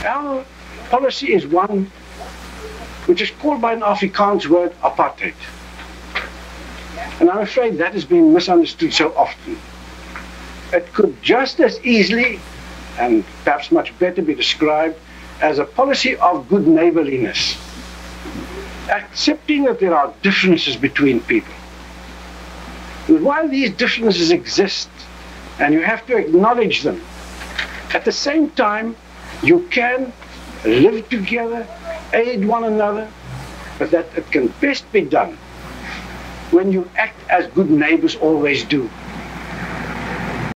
Our policy is one which is called by an Afrikaans word apartheid. And I'm afraid that has been misunderstood so often. It could just as easily, and perhaps much better, be described as a policy of good neighborliness, accepting that there are differences between people. But while these differences exist, and you have to acknowledge them, at the same time, you can live together, aid one another, but that it can best be done when you act as good neighbors always do.